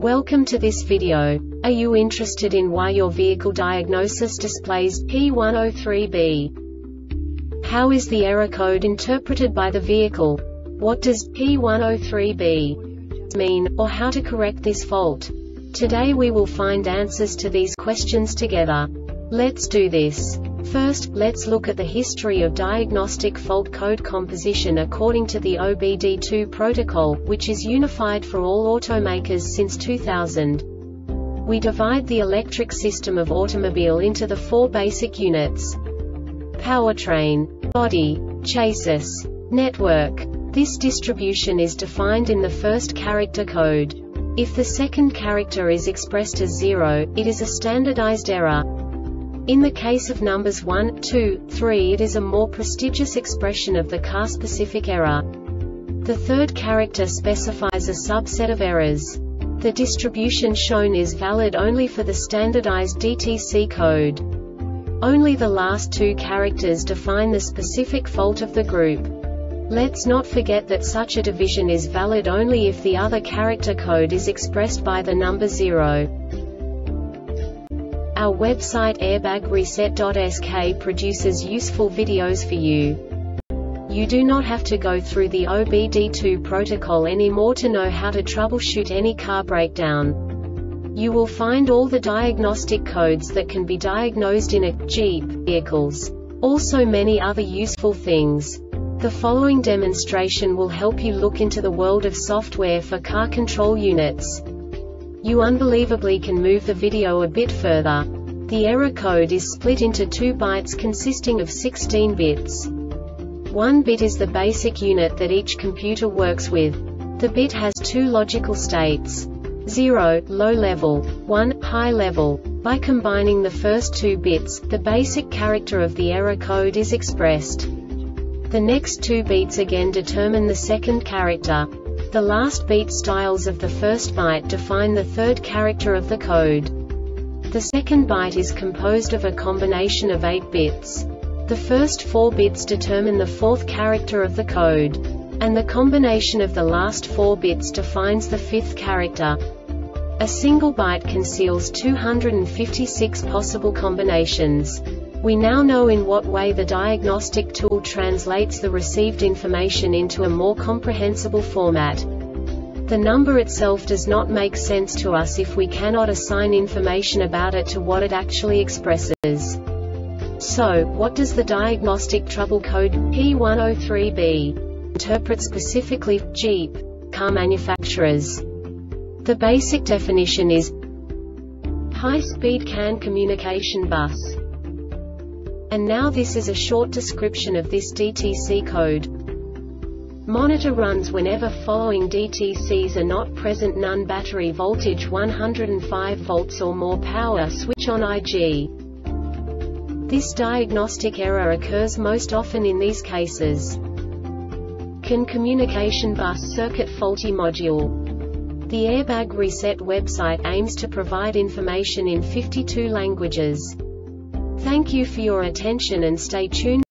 Welcome to this video. Are you interested in why your vehicle diagnosis displays P103B? How is the error code interpreted by the vehicle? What does P103B mean, or how to correct this fault? Today we will find answers to these questions together. Let's do this. First, let's look at the history of diagnostic fault code composition according to the OBD2 protocol, which is unified for all automakers since 2000. We divide the electric system of automobile into the four basic units: powertrain, body, chassis, network. This distribution is defined in the first character code. If the second character is expressed as 0, it is a standardized error. In the case of numbers 1, 2, 3, it is a more prestigious expression of the car-specific error. The third character specifies a subset of errors. The distribution shown is valid only for the standardized DTC code. Only the last two characters define the specific fault of the group. Let's not forget that such a division is valid only if the other character code is expressed by the number 0. Our website airbagreset.sk produces useful videos for you. You do not have to go through the OBD2 protocol anymore to know how to troubleshoot any car breakdown. You will find all the diagnostic codes that can be diagnosed in a Jeep vehicles. Also many other useful things. The following demonstration will help you look into the world of software for car control units. You unbelievably can move the video a bit further. The error code is split into 2 bytes consisting of 16 bits. 1 bit is the basic unit that each computer works with. The bit has 2 logical states: 0, low level, 1, high level. By combining the first 2 bits, the basic character of the error code is expressed. The next 2 beats again determine the second character. The last beat styles of the first byte define the third character of the code. The second byte is composed of a combination of 8 bits. The first 4 bits determine the fourth character of the code. And the combination of the last 4 bits defines the fifth character. A single byte conceals 256 possible combinations. We now know in what way the diagnostic tool translates the received information into a more comprehensible format. The number itself does not make sense to us if we cannot assign information about it to what it actually expresses. So, what does the diagnostic trouble code P103B interpret specifically for Jeep car manufacturers? The basic definition is high-speed CAN communication bus. And now this is a short description of this DTC code. Monitor runs whenever following DTCs are not present: none, battery voltage 105 volts or more, power switch on IG. This diagnostic error occurs most often in these cases: CAN communication bus circuit faulty module. The Airbag Reset website aims to provide information in 52 languages. Thank you for your attention and stay tuned.